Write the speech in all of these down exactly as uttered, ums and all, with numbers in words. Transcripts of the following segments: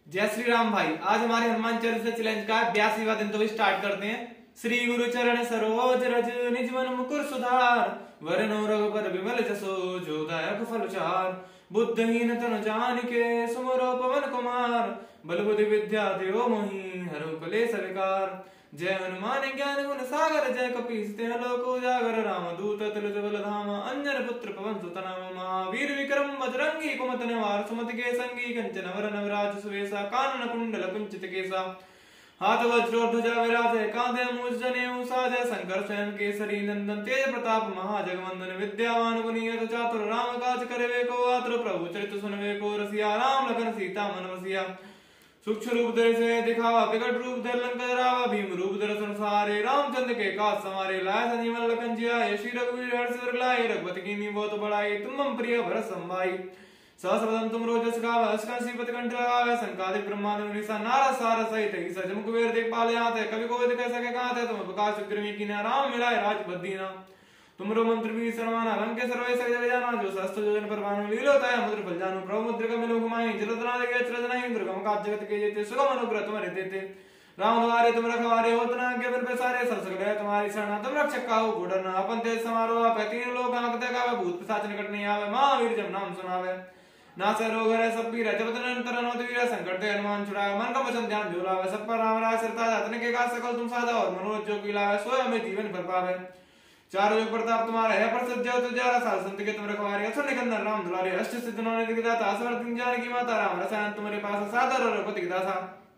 जय श्री राम भाई। आज हमारे हनुमान चालीसा चैलेंज का बयासीवां दिन, तो स्टार्ट करते हैं। श्री गुरु चरण सरोज रज निज मन मुकुर सुधार, वरनो रघुबर विमल जसो जो दायक फल चार। बुद्धहीन तनु जानिके सुमरो पवन कुमार, बल बुद्धि विद्या देव मोहि हरहु कलेश विकार। जय हनुमान ज्ञान गुण सागर, जय कपीस तिहुँ लोक उजागर। राम दूत तुलित बल धाम, अंजन पुत्र पवन सुत नाम। महावीर विक्रम बजरंगी, कुमत निवार सुमति के संगी। कंचन वरन विराज सुवेशा, कानन कुंडल कुंचित केसा। हाथ वज्र और ध्वजा विराजय, कांधे मूष जनेऊ साजय। शंकर स्वयं केसरी नंदन, तेज प्रताप महाजगवंदन। विद्यावान गुणी अति चातुर, राम काज करिबे को आतुर। प्रभु चरित सुनबे को रसिया, राम लखन सीता मन बसिया। सूक्ष्म रूप धरि से दिखावा, विकट रूप धरि लंक जरावा। भीम रूप धरि संसारे, रामचंद्र के काज समारे। लाए संजीवन लखन जियाए, श्री रघुवीर हर्ष उर लाए। रघुपति कीन्ही बहुत बड़ाई, तुम मम प्रिय भरत संभाई। सहस वदन तुम रोजस गावै, अस कांसी पति कंठ लगावै। संकादिक ब्रह्मादि मुनीसा, नारद सारद सहित ईसा। जम कुबेर दिखपाल आते, कवि कोविद कह सके कहते। तुम प्रकाश विक्रमी कीन्हा, राम मिलाए राजपद दीना। तुमरो मंत्र भी सरवाना, लंके सर्वे सग जग जाना। जो सहस्त्र योजन पर भानु, लीलो ताय मुद्र फल जानु। प्रभु मुद्र का मिलो घुमाई, जलधरा लगे अचरज नहीं। दुर्गम काज जगत के जेते, सुगम अनुग्रह तुम्हारे देते। राम द्वारे तुम रखवारे, होत न आज्ञा बिन पैसारे। सब सगल है तुम्हारी शरणा, तुम रक्षक काहू को डरना। अपन तेज समारो आपै, तीन लोक हांकते गावै। भूत पिशाच निकट नहीं आवे, महावीर जब नाम सुनावे। नासै रोग हरै सब पीरै, जपत निरंतर हनुमत वीरै। संकट ते हनुमान छुड़ावे, मन का वचन ध्यान जो लावे। सब पर राम राय सिर ताजा, तिनके काज सकल तुम साजा। और मनोरथ जो की लावे, सोई हमें जीवन भर पावे। चारों युग प्रताप तुम्हारा है, प्रसिद्ध जय तुझारा। साध संत के तुम रखवारे, असुर निकंदन राम दुलारे। अष्ट सिद्धि नौ निधि के दाता, असवर तीन जानकी माता। राम रसायन तुम्हारे पास, सादर और रघुपति के दासा।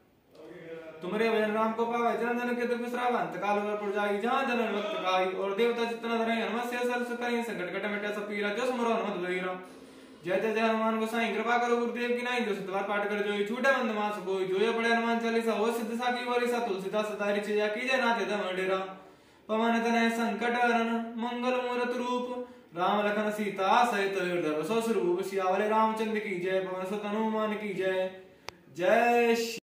तुम्हारे भजन राम को पावे, जन जन के दुख बिसरावा। अंत काल में पुर जाई, जहाँ जनन वक्त काई। और देवता चित्तन धरई, हनुमत से सरस कहीं। संकट कट मिटे सब पीरा, जो सुमरो हनुमत बलवीरा। जय जय जय हनुमान गोसाई, कृपा करो गुरुदेव की नाई। जो सतबार पाठ कर जोई, छूटे बंद मास कोई। जो ये पढ़े हनुमान चालीसा, वो सिद्ध साकी वरिसा। तुलसीदास सदा रिचि कीजय नाथ दम डेरा। पवन तनय संकट हरन, मंगल मूरत रूप। राम लखन सीता सहित हृदय बसो स्वरूप। सियावरे रामचंद्र की जय, पवन सुत हनुमान की जय। जय